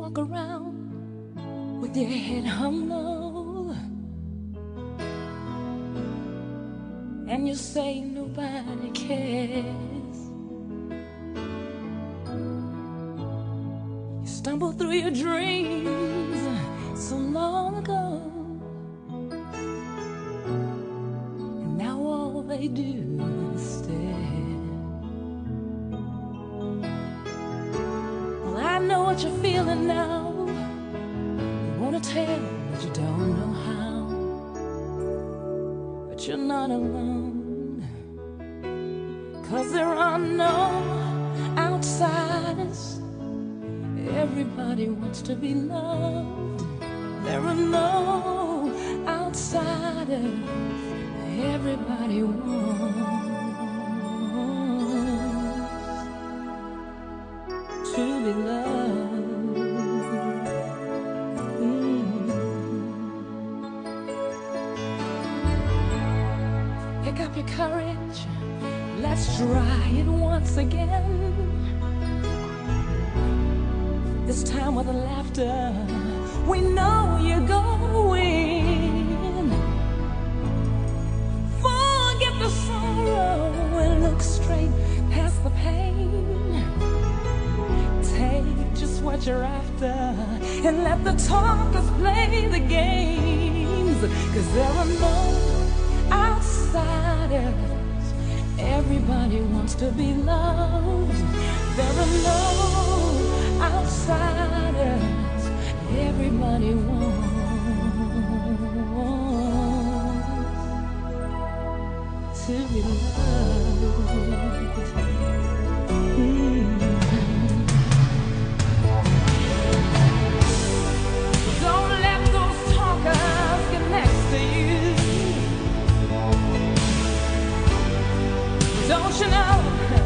walk around with your head hung low, and you say nobody cares. You stumble through your dreams so long ago, and now all they do is stare. Well, I know what you're feeling now. You wanna tell, but you don't know how. But you're not alone, 'cause there are no outsiders. Everybody wants to be loved. There are no outsiders. Everybody wants to be loved. Pick up your courage. Let's try it once again. This time with laughter, we know you're going. Forget the sorrow and look straight past the pain. Take just what you're after and let the talkers play the games. 'Cause there are no outsiders. Everybody wants to be loved. There are no outsiders. Everybody wants to be loved. Don't let those talkers get next to you. Don't you know